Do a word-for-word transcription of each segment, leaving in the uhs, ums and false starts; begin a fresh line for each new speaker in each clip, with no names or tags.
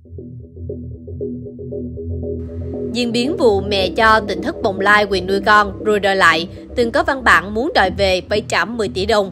Diễn biến vụ mẹ cho tỉnh thất Bồng Lai quyền nuôi con rồi đòi lại, từng có văn bản muốn đòi về phải trả mười tỷ đồng.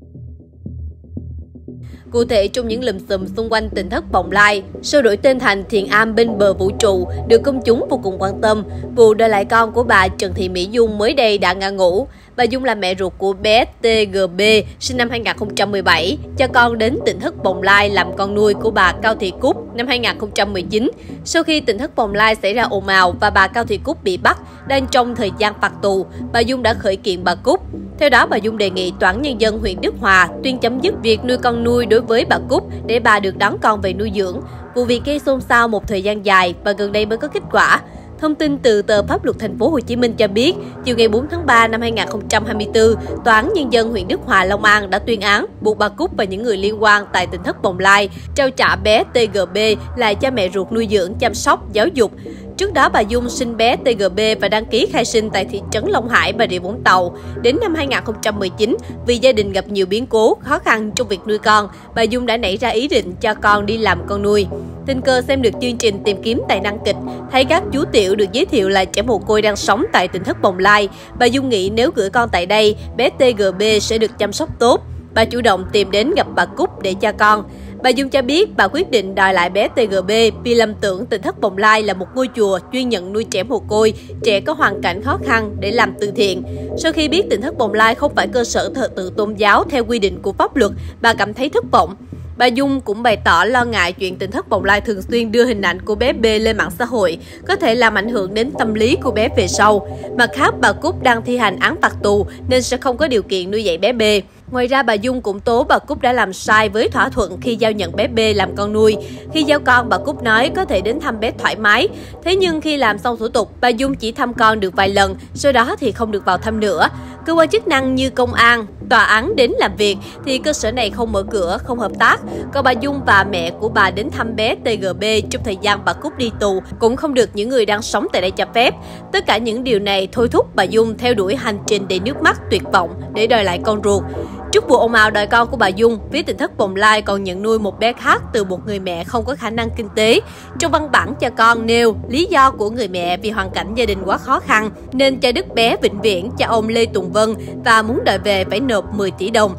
Cụ thể, trong những lùm xùm xung quanh tỉnh thất Bồng Lai, sau đổi tên thành Thiền Am bên bờ vũ trụ được công chúng vô cùng quan tâm. Vụ đòi lại con của bà Trần Thị Mỹ Dung mới đây đã ngã ngũ. Bà Dung là mẹ ruột của bé tê giê bê sinh năm hai nghìn không trăm mười bảy, cho con đến tỉnh thất Bồng Lai làm con nuôi của bà Cao Thị Cúc năm hai nghìn không trăm mười chín. Sau khi tỉnh thất Bồng Lai xảy ra ồn ào và bà Cao Thị Cúc bị bắt, đang trong thời gian phạt tù, bà Dung đã khởi kiện bà Cúc. Theo đó, bà Dung đề nghị Tòa án Nhân dân huyện Đức Hòa tuyên chấm dứt việc nuôi con nuôi đối với bà Cúc để bà được đón con về nuôi dưỡng. Vụ việc gây xôn xao một thời gian dài và gần đây mới có kết quả. Thông tin từ tờ Pháp luật Thành phố Hồ Chí Minh cho biết, chiều ngày bốn tháng ba năm hai nghìn không trăm hai mươi tư, Tòa án Nhân dân huyện Đức Hòa, Long An đã tuyên án buộc bà Cúc và những người liên quan tại tỉnh thất Bồng Lai trao trả bé tê giê bê lại cho mẹ ruột nuôi dưỡng, chăm sóc, giáo dục. Trước đó, bà Dung sinh bé tê giê bê và đăng ký khai sinh tại thị trấn Long Hải, Bà Rịa Vũng Tàu. Đến năm hai nghìn không trăm mười chín, vì gia đình gặp nhiều biến cố, khó khăn trong việc nuôi con, bà Dung đã nảy ra ý định cho con đi làm con nuôi. Tình cờ xem được chương trình tìm kiếm tài năng kịch, thấy các chú tiểu được giới thiệu là trẻ mồ côi đang sống tại tỉnh thất Bồng Lai. Bà Dung nghĩ nếu gửi con tại đây, bé tê giê bê sẽ được chăm sóc tốt. Bà chủ động tìm đến gặp bà Cúc để cho con. Bà Dung cho biết bà quyết định đòi lại bé tê giê bê vì lầm tưởng tỉnh thất Bồng Lai là một ngôi chùa chuyên nhận nuôi trẻ mồ côi, trẻ có hoàn cảnh khó khăn để làm từ thiện. Sau khi biết tỉnh thất Bồng Lai không phải cơ sở thờ tự tôn giáo theo quy định của pháp luật, bà cảm thấy thất vọng. Bà Dung cũng bày tỏ lo ngại chuyện tỉnh thất Bồng Lai thường xuyên đưa hình ảnh của bé B lên mạng xã hội, có thể làm ảnh hưởng đến tâm lý của bé về sau. Mặt khác, bà Cúc đang thi hành án phạt tù nên sẽ không có điều kiện nuôi dạy bé B. Ngoài ra, bà Dung cũng tố bà Cúc đã làm sai với thỏa thuận khi giao nhận bé B làm con nuôi. Khi giao con, bà Cúc nói có thể đến thăm bé thoải mái. Thế nhưng khi làm xong thủ tục, bà Dung chỉ thăm con được vài lần, sau đó thì không được vào thăm nữa. Cơ quan chức năng như công an, tòa án đến làm việc thì cơ sở này không mở cửa, không hợp tác. Còn bà Dung và mẹ của bà đến thăm bé tê giê bê trong thời gian bà Cúc đi tù cũng không được những người đang sống tại đây cho phép. Tất cả những điều này thôi thúc bà Dung theo đuổi hành trình đầy nước mắt tuyệt vọng để đòi lại con ruột. Trước vụ ồn ào đòi con của bà Dung, phía tỉnh thất Bồng Lai còn nhận nuôi một bé khác từ một người mẹ không có khả năng kinh tế. Trong văn bản cho con nêu lý do của người mẹ vì hoàn cảnh gia đình quá khó khăn nên cho đứt bé vĩnh viễn cho ông Lê Tùng Vân và muốn đòi về phải nộp mười tỷ đồng.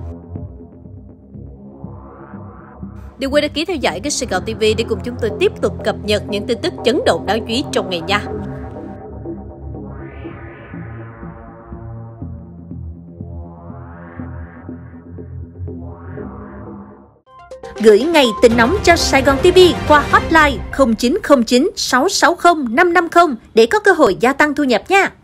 Đừng quên đăng ký theo dõi kênh Sài Gòn ti vi để cùng chúng tôi tiếp tục cập nhật những tin tức chấn động đáng chú ý trong ngày nha.
Gửi ngày tin nóng cho Sài Gòn ti vi qua hotline không chín không chín sáu sáu không năm năm không để có cơ hội gia tăng thu nhập nha.